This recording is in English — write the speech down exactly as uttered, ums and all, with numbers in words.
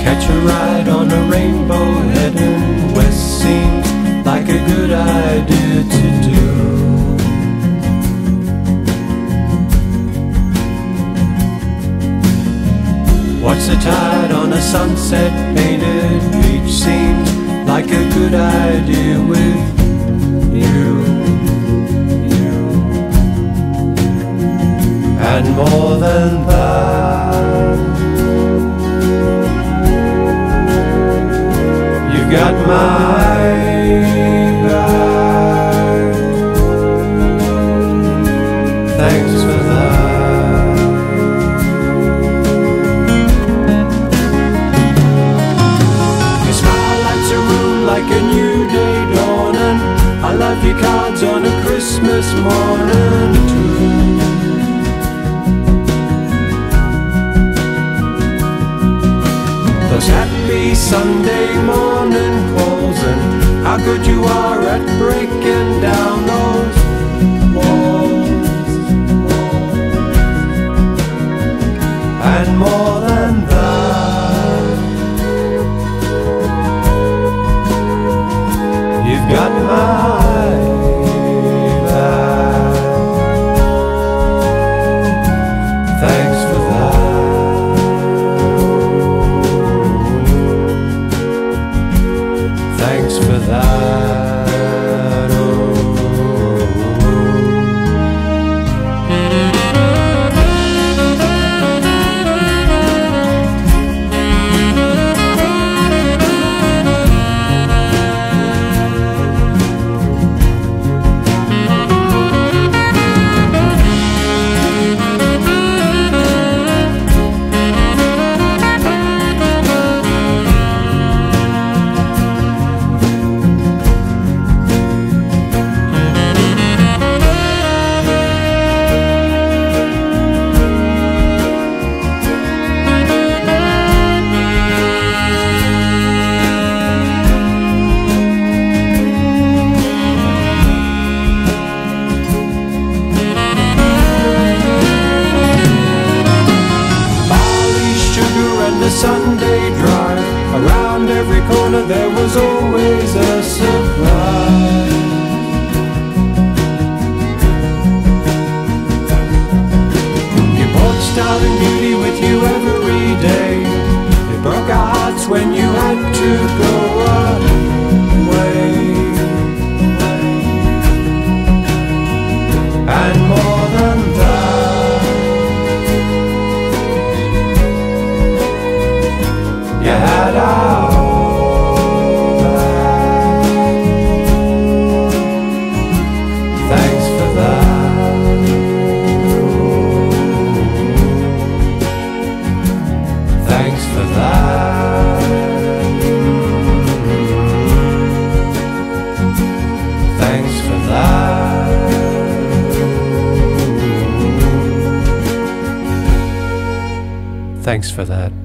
Catch a ride on a rainbow heading west seems like a good idea to do. Watch the tide on a sunset painted beach seems like a good idea with you. And more than that, you've got my back. Thanks for that. Your smile lights a room like a new day dawning. I love your cards on a Christmas morning too. Those happy Sunday morning calls and how good you are at breaking down those walls. And more than that, you've got my back. Thanks for that. Thanks for that, oh. The Sunday drive, around every corner there was always a surprise. You brought style and beauty with you every day. It broke our hearts when you had to go away. And more than that, you had our back. Thanks for that. Thanks for that. Thanks for that. Thanks for that.